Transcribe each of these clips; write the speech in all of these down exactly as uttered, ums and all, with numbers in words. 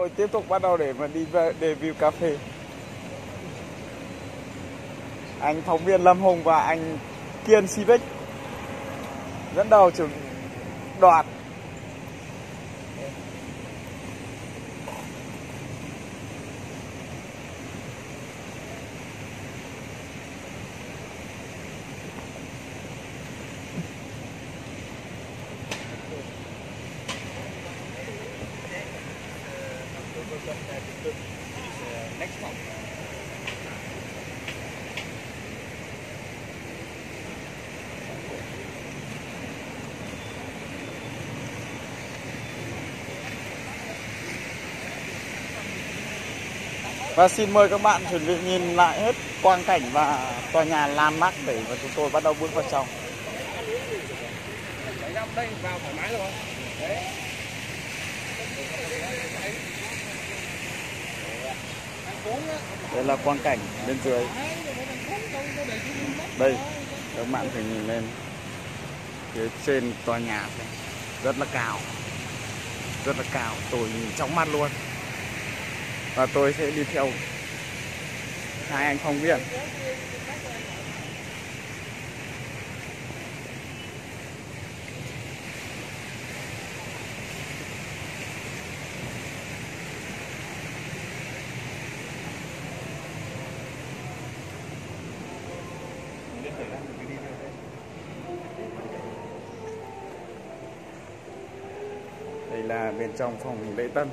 tôi tiếp tục bắt đầu để mà đi về review cà phê. Anh phóng viên Lâm Hùng và anh Kiên Civic dẫn đầu trưởng đoàn. Và xin mời các bạn chuẩn bị nhìn lại hết quang cảnh và tòa nhà landmark để mà chúng tôi bắt đầu bước vào trong. Đây vào thoải mái rồi. Đấy. Đây là quang cảnh bên dưới. Đây, các bạn phải nhìn lên phía trên tòa nhà rất là cao, rất là cao, tôi nhìn chóng mặt luôn. Và tôi sẽ đi theo hai anh phóng viên. Đây là bên trong phòng lễ tân.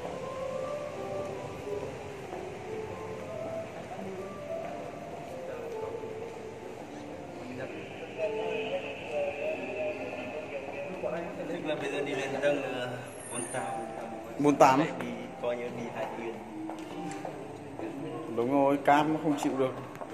Tức là bây giờ đi lên tầng bốn tám. đi coi như đi hai tuyến. Đúng rồi, cam nó không chịu được.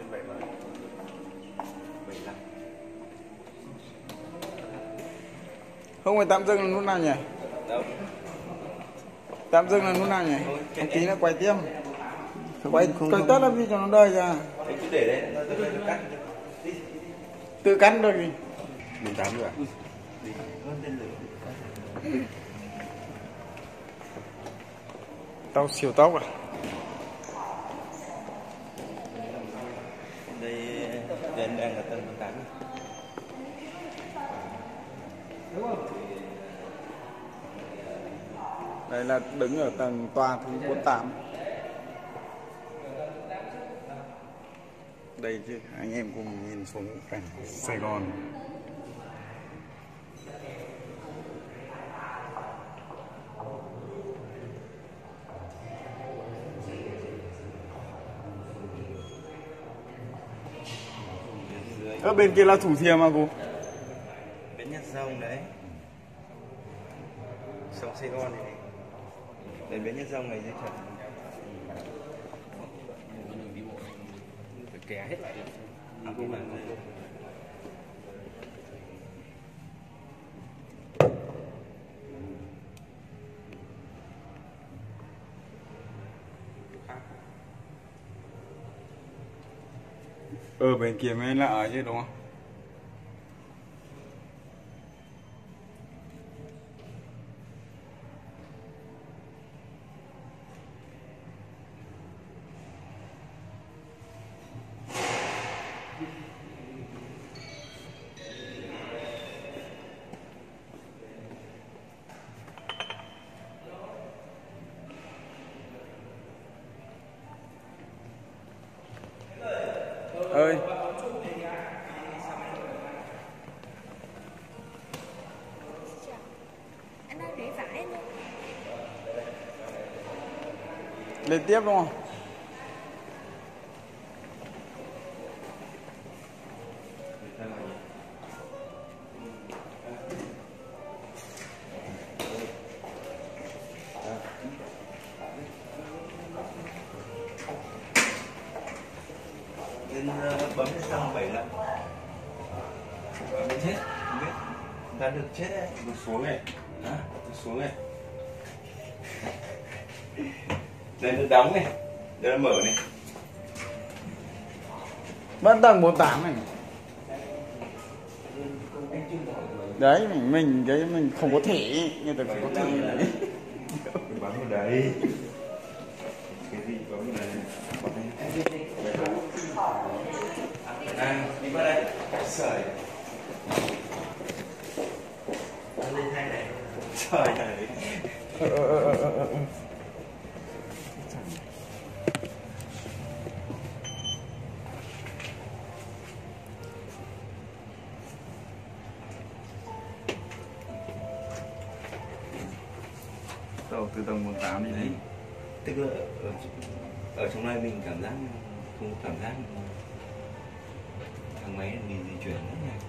Không phải tạm dừng là lúc nào nhỉ? Đâu? Tạm dừng là lúc nào nhỉ? Không tí nữa quay tiếp. Quay không, quay không. tất là vì cho nó đời ra. Thế cứ để đấy, nó tự cắt. Tự cắt được gì? bốn tám rồi à? Đi hơn tên lửa. Tàu siêu tốc à? Đây bên đang là tầng bốn tám. Đây là đứng ở tầng tòa thứ bốn tám. Đây chứ, anh em cùng nhìn xuống cảnh Sài Gòn. Ở bên kia là Thủ Thiêm mà cô? Bên Nhật Rồng đấy. Sông Sài Gòn này này. Đây bên Nhật Rồng này dưới chân. Phải kéo hết lại. À, không phải. Ở bên kia mới là ở chứ đúng không? Ơi, anh ơi rẽ phải luôn. lên tiếp đúng không? Nên bấm cái xong bảy lần. Bấm chết, không biết. Ta được chết đấy. Được xuống này. Hả? Được xuống này. Đây nó đóng này. Đây nó mở này. Vẫn tầng bốn tám này. Đấy, mình, mình cái mình không có thể, người ta không có thể đấy. Bấm vào đấy. gì có cái này. À, đi qua đây. Sợi. Nó lên hai này. Trời ơi. Ờ ờ ờ ờ ờ. Đầu từ tầng mười tám đi Đấy. đấy. Tức là ở, ở trong này mình cảm giác không có cảm giác thang máy mình di chuyển rất nhanh.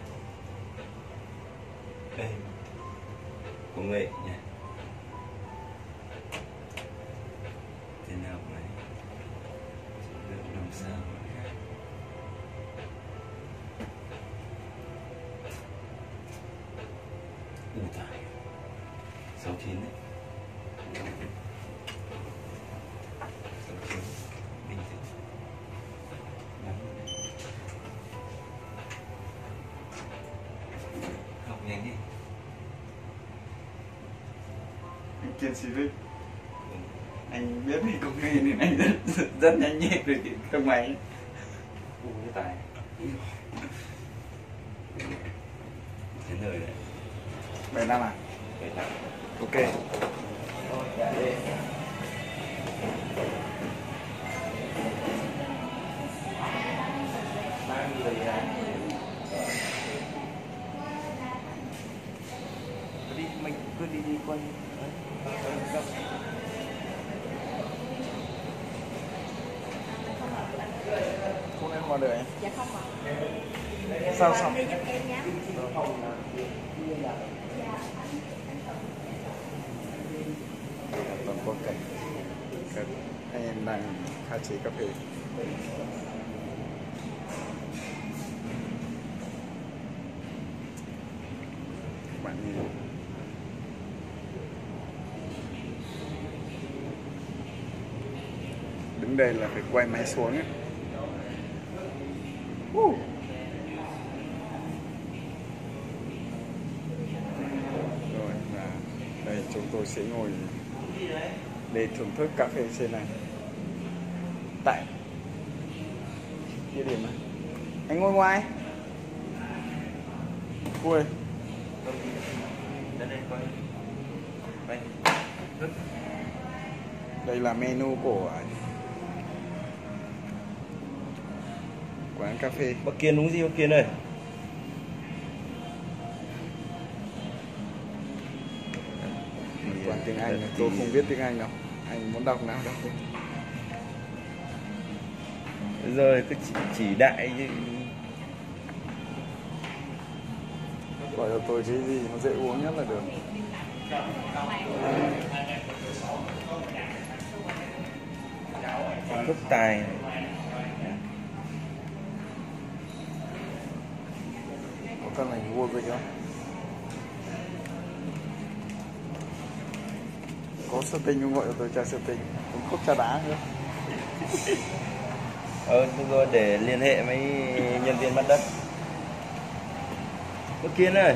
Đây công nghệ nha. Thế nào này được làm sao ủ tải sáu chín đấy. sáu chín bình tĩnh nắm học nhanh đi. Anh kiên sĩ Vích. Anh biết về công nghệ nên anh rất rất nhanh nhẹn về cái thang máy. Ủ cái tải thế nơi đấy bảy năm à? bảy năm. Ok. Đi mình cứ đi đi quanh Không em vào đời anh. Dạ không ạ. Sao sao? Đi giúp em nhé. Toàn quốc cảnh. Các anh em đang pha chế cà phê. Các bạn nhìn. Đứng đây là phải quay máy xuống ấy. Uh. Rồi và đây chúng tôi sẽ ngồi để thưởng thức cà phê trên này tại địa điểm này. Anh ngồi ngoài. Ui. Đây là menu của quán cà phê. Bác Kiên uống gì bác Kiên ơi? Toàn tiếng Anh, tôi không biết tiếng Anh đâu. Anh muốn đọc nào đọc. Rồi cứ chỉ, chỉ đại chứ. Gọi cho tôi cái gì nó dễ uống nhất là được. Thức tài này. Có cần mình mua gì không? Có sơ tinh không gọi cho tôi trà sơ tinh. Cũng cốc trà đá nữa. Ờ, đúng rồi, để liên hệ với nhân viên mặt đất. Bác Kiên ơi,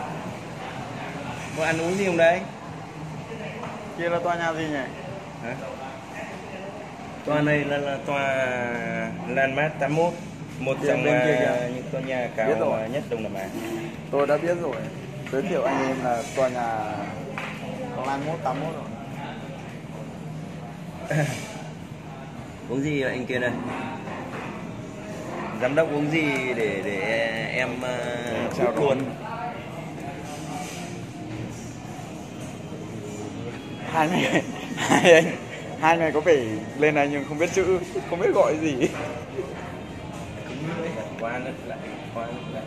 có ăn uống gì không đấy? Kia là tòa nhà gì nhỉ? Hả? Tòa này là, là tòa Landmark tám mốt, một Kia trong bên kia kìa. uh, những tòa nhà cao nhất Đông Nam Á. Tôi đã biết rồi. Giới thiệu anh em là tòa nhà Landmark tám mốt rồi. Uống gì vậy anh Kiên ơi? Giám đốc uống gì để để em uh, chào luôn. Hai ngày, hai anh, hai ngày có vẻ lên này nhưng không biết chữ, không biết gọi gì. Qua nước lại, qua nước lại.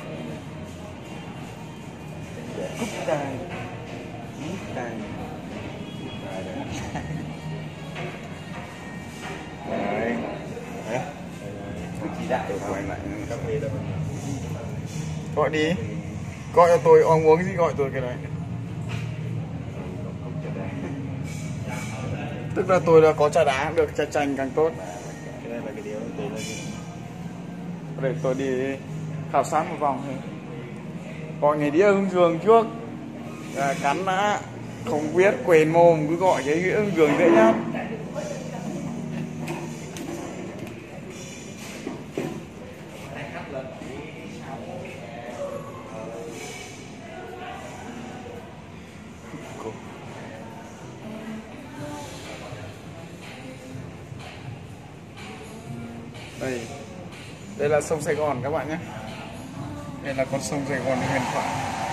Cúc tài, cúc tài. Đấy. Đấy. Chỉ đại Tôi quay lại cà phê đâu. gọi đi, gọi cho tôi, ông uống gì gọi tôi cái này. Tức là tôi đã có trà đá được, trà chanh càng tốt. Cái này là cái điều tôi là gì? Để tôi đi khảo sát một vòng thôi. Gọi người đi ưng giường trước à, cắn đã không biết quên mồm cứ gọi cái ưng giường dễ nhất. Đây, đây là sông Sài Gòn các bạn nhé. Đây là con sông Sài Gòn huyền thoại.